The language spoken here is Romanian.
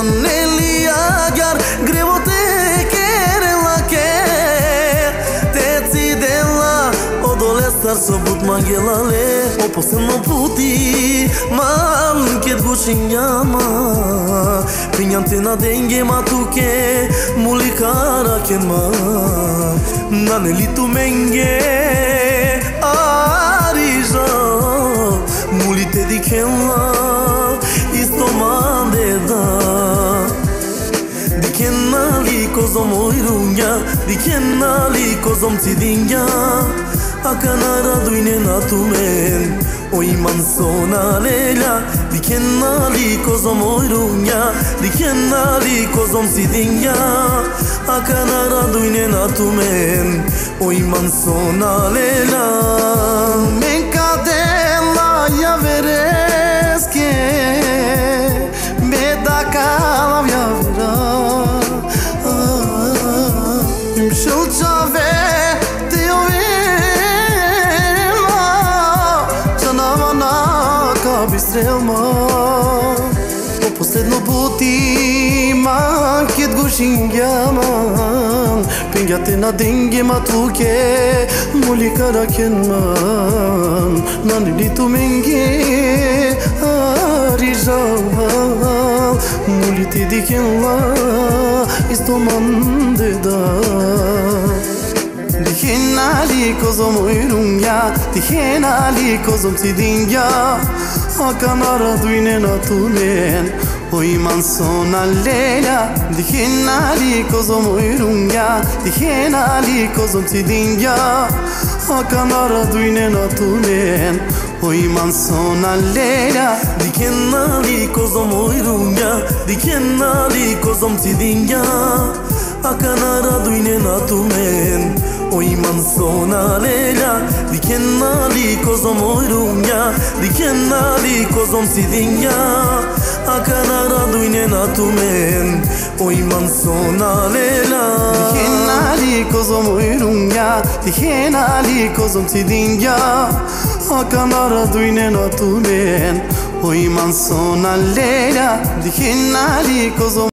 Neli agar grevo te kere la ke te ci della o dole star sobut mangelale o poseno puti man ket gushinyama pinyantena denge matuke mulikara kenma naneli tu menge arija mulite dikella istomandeda dikenali kozom oirunga dikenali kozom tidinga akanara duine natumen oi mansona lela dikenali kozom oirunga dikenali kozom tidinga akanara duine natumen oi mansona lela men cadela ya veres que me da cala ya vera show chave te ovela chanavana ka bistrelma o posledno puti man ket gushingaman pingate na dinge matuke mulikara kenman nanili tu menge arija mulite dikenla istomandeda dikenali kozom oirunga dikenali kozom tidinga akanara duine natumen oi mansona lela dikenali kozom oirunga dikenali kozom tidinga akanara duine natumen oi mansona lela dikenali kozom oirunga dikenali kozom tidinga akanara duine natumen oi mansona lela dikenali kozom oirunga dikenali kozom tidinga akanara duine natumen oi mansona lela dikenali kozom oirunga dikenali kozom tidinga akanara duine natumen oi mansona lela dikenali kozom